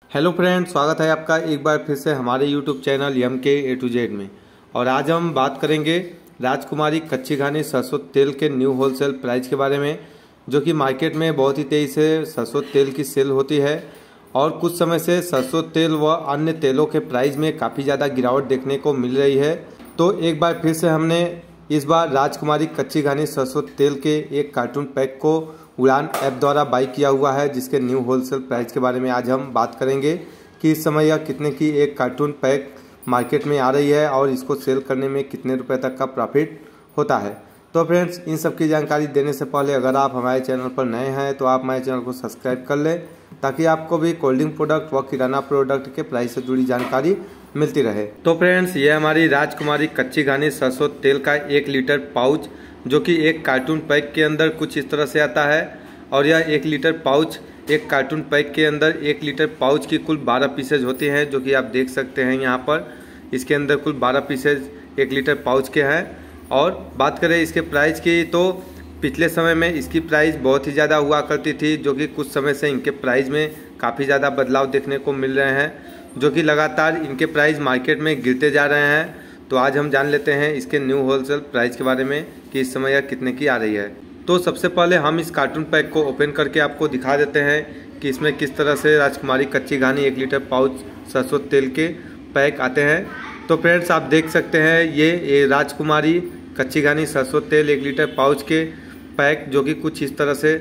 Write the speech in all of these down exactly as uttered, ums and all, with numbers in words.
Hello friends, स्वागत है आपका एक बार फिर से हमारे यूट्यूब चैनल एम के ए टू जेड में। और आज हम बात करेंगे राजकुमारी कच्ची घानी सरसों तेल के न्यू होलसेल प्राइस के बारे में, जो कि मार्केट में बहुत ही तेज़ी से सरसों तेल की सेल होती है। और कुछ समय से सरसों तेल व अन्य तेलों के प्राइस में काफ़ी ज़्यादा गिरावट देखने को मिल रही है। तो एक बार फिर से हमने इस बार राजकुमारी कच्ची घानी सरसों तेल के एक कार्टून पैक को उड़ान ऐप द्वारा बाई किया हुआ है, जिसके न्यू होलसेल प्राइस के बारे में आज हम बात करेंगे कि इस समय यह कितने की एक कार्टून पैक मार्केट में आ रही है और इसको सेल करने में कितने रुपए तक का प्रॉफिट होता है। तो फ्रेंड्स, इन सब की जानकारी देने से पहले अगर आप हमारे चैनल पर नए हैं तो आप हमारे चैनल को सब्सक्राइब कर लें, ताकि आपको भी कोल्ड ड्रिंक प्रोडक्ट व किराना प्रोडक्ट के प्राइस से जुड़ी जानकारी मिलती रहे। तो फ्रेंड्स, ये हमारी राजकुमारी कच्ची घानी सरसों तेल का एक लीटर पाउच, जो कि एक कार्टून पैक के अंदर कुछ इस तरह से आता है। और यह एक लीटर पाउच एक कार्टून पैक के अंदर एक लीटर पाउच की कुल बारह पीसेज होती हैं, जो कि आप देख सकते हैं यहाँ पर। इसके अंदर कुल बारह पीसेज एक लीटर पाउच के हैं। और बात करें इसके प्राइस की, तो पिछले समय में इसकी प्राइस बहुत ही ज़्यादा हुआ करती थी, जो कि कुछ समय से इनके प्राइस में काफ़ी ज़्यादा बदलाव देखने को मिल रहे हैं, जो कि लगातार इनके प्राइस मार्केट में गिरते जा रहे हैं। तो आज हम जान लेते हैं इसके न्यू होलसेल प्राइस के बारे में कि इस समय यह कितने की आ रही है। तो सबसे पहले हम इस कार्टून पैक को ओपन करके आपको दिखा देते हैं कि इसमें किस तरह से राजकुमारी कच्ची घानी एक लीटर पाउच सरसों तेल के पैक आते हैं। तो फ्रेंड्स, आप देख सकते हैं ये, ये राजकुमारी कच्ची घानी सरसों तेल एक लीटर पाउच के पैक, जो कि कुछ इस तरह से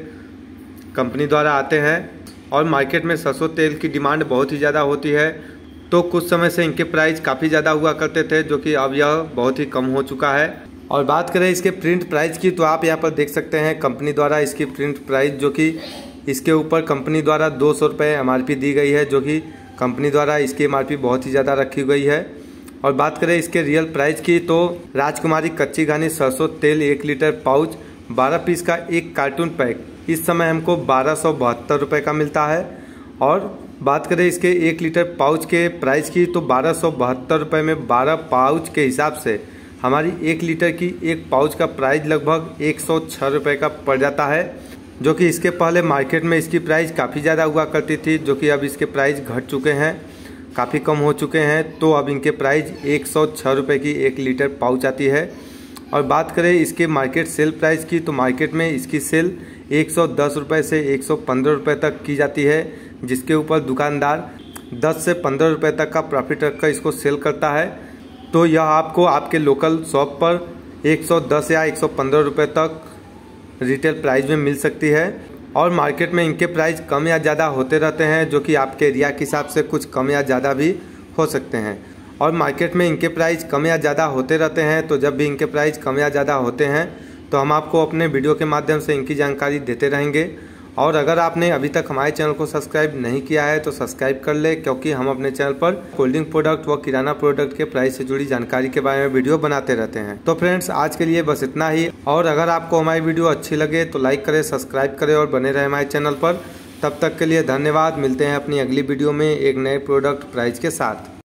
कंपनी द्वारा आते हैं। और मार्केट में सरसों तेल की डिमांड बहुत ही ज़्यादा होती है, तो कुछ समय से इनके प्राइस काफ़ी ज़्यादा हुआ करते थे, जो कि अब यह बहुत ही कम हो चुका है। और बात करें इसके प्रिंट प्राइस की, तो आप यहाँ पर देख सकते हैं कंपनी द्वारा इसकी प्रिंट प्राइस, जो कि इसके ऊपर कंपनी द्वारा दो सौ रुपये एम आर पी दी गई है, जो कि कंपनी द्वारा इसकी एम आर पी बहुत ही ज़्यादा रखी गई है। और बात करें इसके रियल प्राइस की, तो राजकुमारी कच्ची घानी सरसों तेल एक लीटर पाउच बारह पीस का एक कार्टून पैक इस समय हमको बारह सौ बहत्तर रुपये का मिलता है। और बात करें इसके एक लीटर पाउच के प्राइस की, तो बारह सौ बहत्तर रुपये में बारह पाउच के हिसाब से हमारी एक लीटर की एक पाउच का प्राइस लगभग एक सौ छः रुपये का पड़ जाता है, जो कि इसके पहले मार्केट में इसकी प्राइस काफ़ी ज़्यादा हुआ करती थी, जो कि अब इसके प्राइस घट चुके हैं, काफ़ी कम हो चुके हैं। तो अब इनके प्राइस एक सौ छः रुपये की एक लीटर पाउच आती है। और बात करें इसके मार्केट सेल प्राइस की, तो मार्केट में इसकी सेल एक सौ दस रुपये से एक सौ पंद्रह रुपये तक की जाती है, जिसके ऊपर दुकानदार दस से पंद्रह रुपये तक का प्रॉफिट रखकर इसको सेल करता है। तो यह आपको आपके लोकल शॉप पर एक सौ दस या एक सौ पंद्रह रुपये तक रिटेल प्राइस में मिल सकती है। और मार्केट में इनके प्राइस कम या ज़्यादा होते रहते हैं, जो कि आपके एरिया के हिसाब से कुछ कम या ज़्यादा भी हो सकते हैं। और मार्केट में इनके प्राइस कम या ज़्यादा होते रहते हैं, तो जब भी इनके प्राइस कम या ज़्यादा होते हैं तो हम आपको अपने वीडियो के माध्यम से इनकी जानकारी देते रहेंगे। और अगर आपने अभी तक हमारे चैनल को सब्सक्राइब नहीं किया है तो सब्सक्राइब कर ले, क्योंकि हम अपने चैनल पर कोल्ड ड्रिंक प्रोडक्ट व किराना प्रोडक्ट के प्राइस से जुड़ी जानकारी के बारे में वीडियो बनाते रहते हैं। तो फ्रेंड्स, आज के लिए बस इतना ही। और अगर आपको हमारी वीडियो अच्छी लगे तो लाइक करें, सब्सक्राइब करें और बने रहे हमारे चैनल पर। तब तक के लिए धन्यवाद। मिलते हैं अपनी अगली वीडियो में एक नए प्रोडक्ट प्राइस के साथ।